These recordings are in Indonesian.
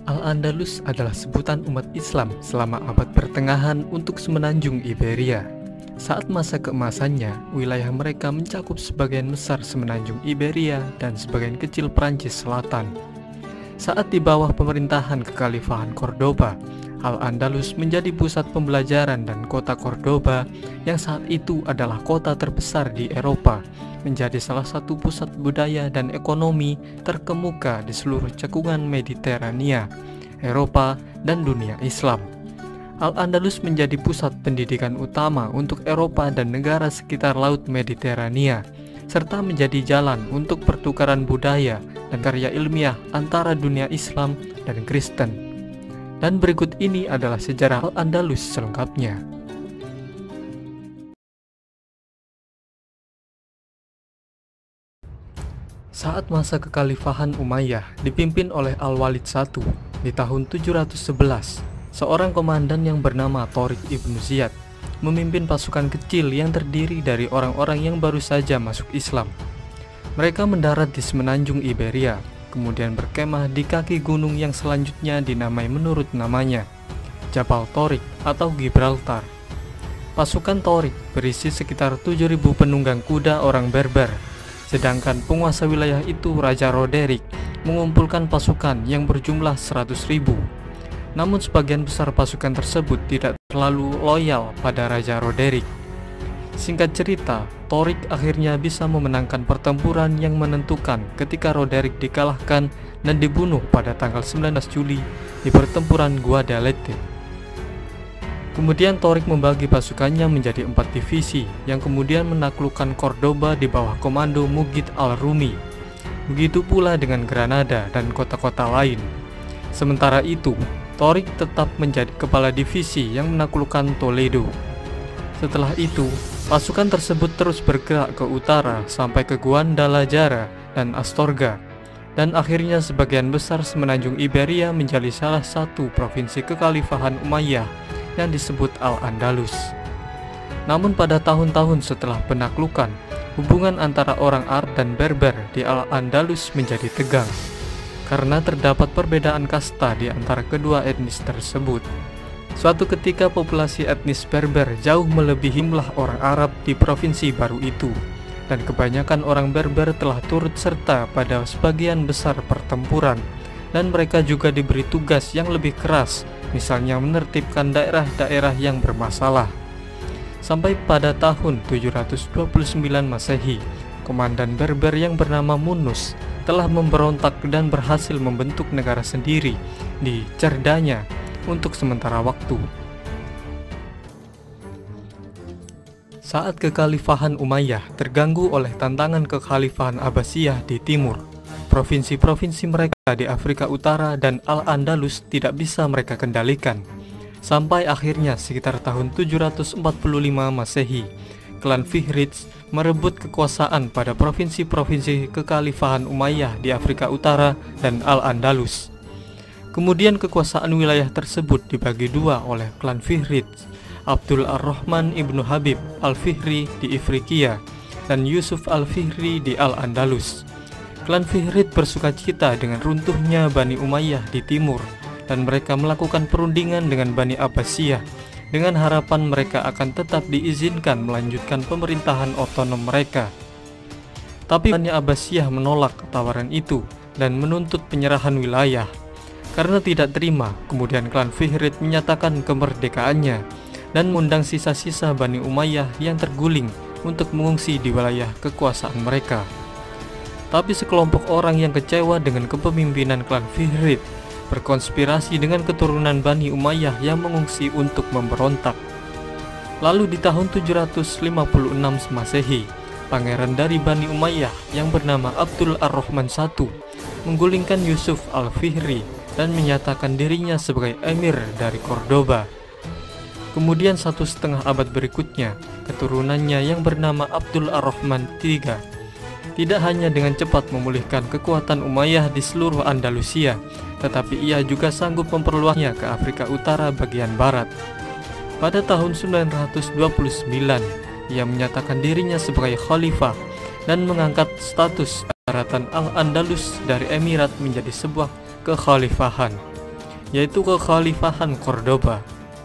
Al-Andalus adalah sebutan umat Islam selama abad pertengahan untuk semenanjung Iberia. Saat masa keemasannya, wilayah mereka mencakup sebagian besar semenanjung Iberia dan sebagian kecil Prancis Selatan. Saat di bawah pemerintahan Kekhalifahan Cordoba, Al-Andalus menjadi pusat pembelajaran, dan kota Cordoba yang saat itu adalah kota terbesar di Eropa menjadi salah satu pusat budaya dan ekonomi terkemuka di seluruh cekungan Mediterania, Eropa, dan dunia Islam. Al-Andalus menjadi pusat pendidikan utama untuk Eropa dan negara sekitar Laut Mediterania, serta menjadi jalan untuk pertukaran budaya dan karya ilmiah antara dunia Islam dan Kristen. Dan berikut ini adalah sejarah Al-Andalus selengkapnya. Saat masa Kekhalifahan Umayyah dipimpin oleh Al-Walid I di tahun 711, seorang komandan yang bernama Tariq ibn Ziyad memimpin pasukan kecil yang terdiri dari orang-orang yang baru saja masuk Islam. Mereka mendarat di semenanjung Iberia, kemudian berkemah di kaki gunung yang selanjutnya dinamai menurut namanya, Jabal Tariq atau Gibraltar. Pasukan Tariq berisi sekitar 7.000 penunggang kuda orang Berber, sedangkan penguasa wilayah itu, Raja Roderick, mengumpulkan pasukan yang berjumlah 100.000. Namun sebagian besar pasukan tersebut tidak terlalu loyal pada Raja Roderick. Singkat cerita, Tariq akhirnya bisa memenangkan pertempuran yang menentukan ketika Roderick dikalahkan dan dibunuh pada tanggal 19 Juli di pertempuran Guadalete. Kemudian Tariq membagi pasukannya menjadi 4 divisi yang kemudian menaklukkan Cordoba di bawah komando Mughith al-Rumi. Begitu pula dengan Granada dan kota-kota lain. Sementara itu, Tariq tetap menjadi kepala divisi yang menaklukkan Toledo. Setelah itu, pasukan tersebut terus bergerak ke utara sampai ke Guadalajara dan Astorga, dan akhirnya sebagian besar semenanjung Iberia menjadi salah satu provinsi Kekhalifahan Umayyah yang disebut Al-Andalus. Namun pada tahun-tahun setelah penaklukan, hubungan antara orang Arab dan Berber di Al-Andalus menjadi tegang karena terdapat perbedaan kasta di antara kedua etnis tersebut. Suatu ketika populasi etnis Berber jauh melebihi jumlah orang Arab di provinsi baru itu, dan kebanyakan orang Berber telah turut serta pada sebagian besar pertempuran, dan mereka juga diberi tugas yang lebih keras, misalnya menertibkan daerah-daerah yang bermasalah. Sampai pada tahun 729 Masehi, komandan Berber yang bernama Munus telah memberontak dan berhasil membentuk negara sendiri di Cerdanya untuk sementara waktu. Saat Kekhalifahan Umayyah terganggu oleh tantangan Kekhalifahan Abbasiyah di timur, provinsi-provinsi mereka di Afrika Utara dan Al-Andalus tidak bisa mereka kendalikan. Sampai akhirnya sekitar tahun 745 Masehi, klan Fihriz merebut kekuasaan pada provinsi-provinsi Kekhalifahan Umayyah di Afrika Utara dan Al-Andalus. Kemudian kekuasaan wilayah tersebut dibagi dua oleh klan Fihriz, Abdul Ar-Rahman ibnu Habib al-Fihri di Ifriqiya dan Yusuf al-Fihri di Al-Andalus. Klan Fihriz bersukacita dengan runtuhnya Bani Umayyah di timur, dan mereka melakukan perundingan dengan Bani Abbasiyah dengan harapan mereka akan tetap diizinkan melanjutkan pemerintahan otonom mereka. Tapi Bani Abbasiyah menolak tawaran itu dan menuntut penyerahan wilayah. Karena tidak terima, kemudian klan Fihriz menyatakan kemerdekaannya dan mengundang sisa-sisa Bani Umayyah yang terguling untuk mengungsi di wilayah kekuasaan mereka. Tapi sekelompok orang yang kecewa dengan kepemimpinan klan Fihriz berkonspirasi dengan keturunan Bani Umayyah yang mengungsi untuk memberontak. Lalu di tahun 756 Masehi, pangeran dari Bani Umayyah yang bernama Abdul Ar-Rahman I menggulingkan Yusuf al-Fihri dan menyatakan dirinya sebagai emir dari Cordoba. Kemudian 1,5 abad berikutnya, keturunannya yang bernama Abdul Ar-Rahman III tidak hanya dengan cepat memulihkan kekuatan Umayyah di seluruh Andalusia, tetapi ia juga sanggup memperluasnya ke Afrika Utara bagian barat. Pada tahun 929, ia menyatakan dirinya sebagai khalifah dan mengangkat status daratan Al-Andalus dari emirat menjadi sebuah kekhalifahan. yaitu kekhalifahan Cordoba.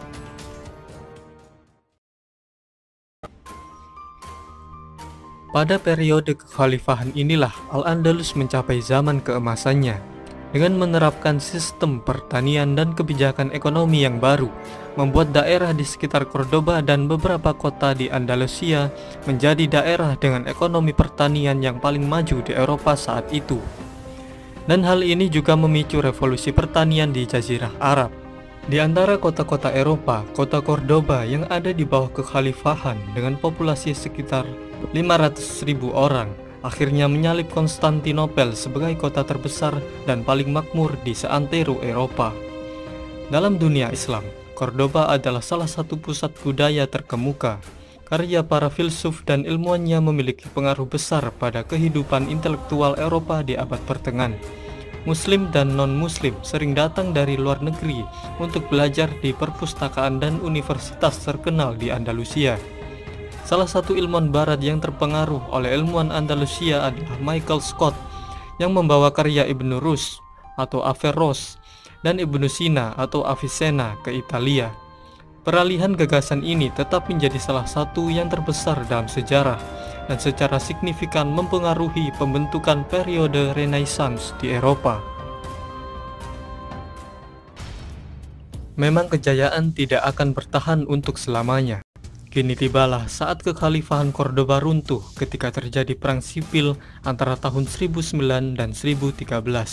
Pada periode kekhalifahan inilah Al-Andalus mencapai zaman keemasannya dengan menerapkan sistem pertanian dan kebijakan ekonomi yang baru, membuat daerah di sekitar Cordoba dan beberapa kota di Andalusia menjadi daerah dengan ekonomi pertanian yang paling maju di Eropa saat itu. Dan hal ini juga memicu revolusi pertanian di Jazirah Arab. Di antara kota-kota Eropa, kota Cordoba yang ada di bawah kekhalifahan dengan populasi sekitar 500.000 orang akhirnya menyalip Konstantinopel sebagai kota terbesar dan paling makmur di seantero Eropa. Dalam dunia Islam, Cordoba adalah salah satu pusat budaya terkemuka. Karya para filsuf dan ilmuwannya memiliki pengaruh besar pada kehidupan intelektual Eropa di abad pertengahan. Muslim dan non-muslim sering datang dari luar negeri untuk belajar di perpustakaan dan universitas terkenal di Andalusia. Salah satu ilmuwan barat yang terpengaruh oleh ilmuwan Andalusia adalah Michael Scott yang membawa karya Ibn Rushd atau Averroes dan Ibn Sina atau Avicenna ke Italia. Peralihan gagasan ini tetap menjadi salah satu yang terbesar dalam sejarah dan secara signifikan mempengaruhi pembentukan periode Renaissance di Eropa. Memang kejayaan tidak akan bertahan untuk selamanya. Kini tibalah saat kekhalifahan Cordoba runtuh ketika terjadi perang sipil antara tahun 1009 dan 1013.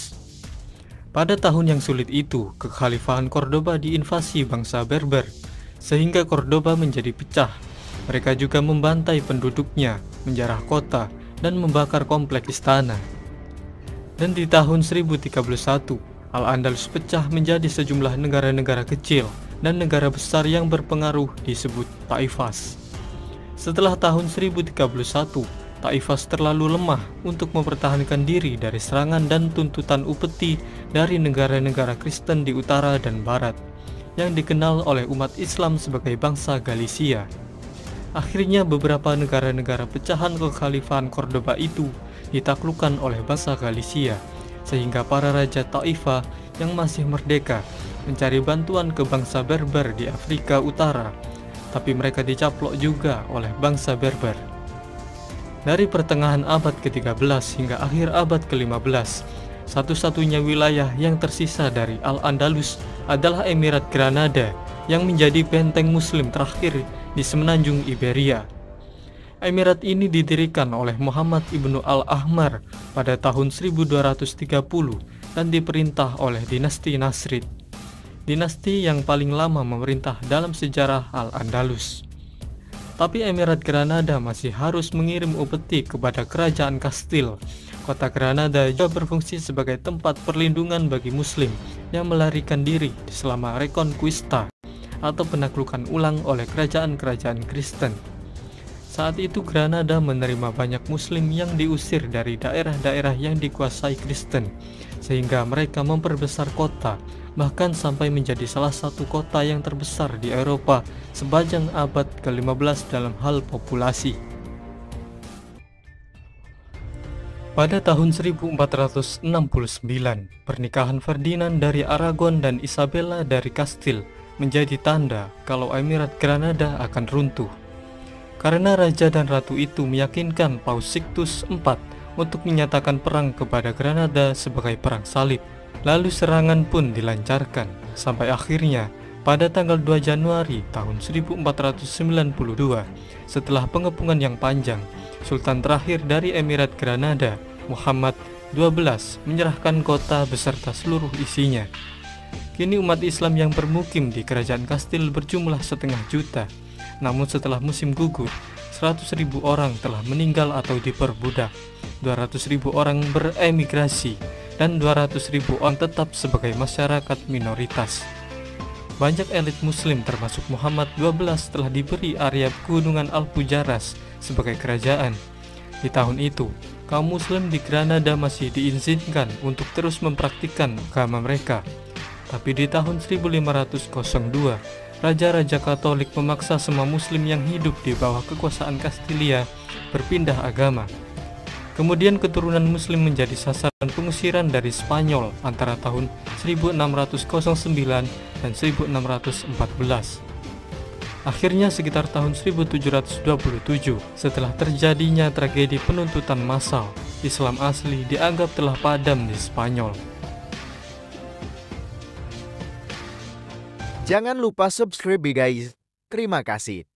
Pada tahun yang sulit itu, kekhalifahan Cordoba diinvasi bangsa Berber, sehingga Cordoba menjadi pecah. Mereka juga membantai penduduknya, menjarah kota, dan membakar kompleks istana. Dan di tahun 1031, Al-Andalus pecah menjadi sejumlah negara-negara kecil dan negara besar yang berpengaruh disebut Taifas. Setelah tahun 1031, Taifas terlalu lemah untuk mempertahankan diri dari serangan dan tuntutan upeti dari negara-negara Kristen di utara dan barat, yang dikenal oleh umat Islam sebagai bangsa Galicia. Akhirnya beberapa negara-negara pecahan kekhalifahan Cordoba itu ditaklukkan oleh bangsa Galicia, sehingga para raja Taifah yang masih merdeka mencari bantuan ke bangsa Berber di Afrika Utara, tapi mereka dicaplok juga oleh bangsa Berber. Dari pertengahan abad ke-13 hingga akhir abad ke-15, satu-satunya wilayah yang tersisa dari Al-Andalus adalah Emirat Granada yang menjadi benteng muslim terakhir di semenanjung Iberia. Emirat ini didirikan oleh Muhammad ibnu Al-Ahmar pada tahun 1230 dan diperintah oleh dinasti Nasrid, dinasti yang paling lama memerintah dalam sejarah Al-Andalus. Tapi Emirat Granada masih harus mengirim upeti kepada kerajaan Kastil. Kota Granada juga berfungsi sebagai tempat perlindungan bagi muslim yang melarikan diri selama Reconquista atau penaklukan ulang oleh kerajaan-kerajaan Kristen. Saat itu Granada menerima banyak muslim yang diusir dari daerah-daerah yang dikuasai Kristen, sehingga mereka memperbesar kota, bahkan sampai menjadi salah satu kota yang terbesar di Eropa sepanjang abad ke-15 dalam hal populasi. Pada tahun 1469, pernikahan Ferdinand dari Aragon dan Isabella dari Kastil menjadi tanda kalau Emirat Granada akan runtuh. Karena raja dan ratu itu meyakinkan Paus Sixtus IV untuk menyatakan perang kepada Granada sebagai perang salib. Lalu serangan pun dilancarkan, sampai akhirnya pada tanggal 2 Januari tahun 1492, setelah pengepungan yang panjang, Sultan terakhir dari Emirat Granada, Muhammad XII, menyerahkan kota beserta seluruh isinya. Kini umat Islam yang bermukim di kerajaan Kastil berjumlah 500.000, namun setelah musim gugur, 100.000 orang telah meninggal atau diperbudak, 200.000 orang beremigrasi, dan 200.000 orang tetap sebagai masyarakat minoritas. Banyak elit muslim termasuk Muhammad XII telah diberi area Gunungan Alpujarras sebagai kerajaan. Di tahun itu, kaum muslim di Granada masih diizinkan untuk terus mempraktikkan agama mereka. Tapi di tahun 1502, raja-raja Katolik memaksa semua muslim yang hidup di bawah kekuasaan Kastilia berpindah agama. Kemudian keturunan muslim menjadi sasaran pengusiran dari Spanyol antara tahun 1609 dan 1614. Akhirnya sekitar tahun 1727, setelah terjadinya tragedi penuntutan massal, Islam asli dianggap telah padam di Spanyol. Jangan lupa subscribe guys. Terima kasih.